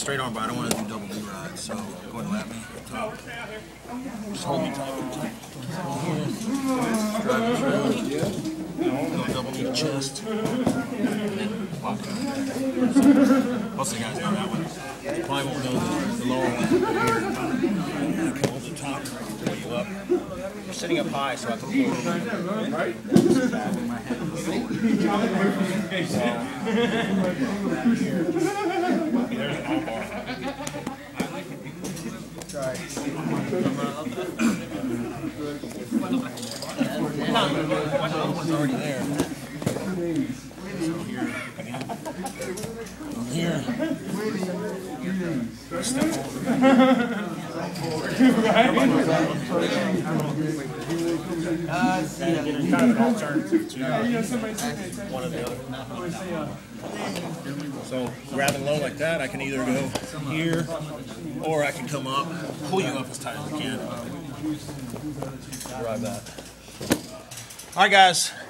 straight arm, but I don't want to do double D rides. So go ahead and wrap me top. Just hold me tight. Drive your shoulder. Go double knee to chest. And then walk out. Most of the guys know that one. Probably won't know the lower one here. Come over the top, pull you up. I'm sitting up high, so I can pull over. Right? My head forward. There's an arm bar. Try. One's already there. So here again. From here. Step over. There's kind of an alternative to one or the other. So grabbing low like that, I can either go here or I can come up, pull you up as tight as I can. Drive that. All right, guys.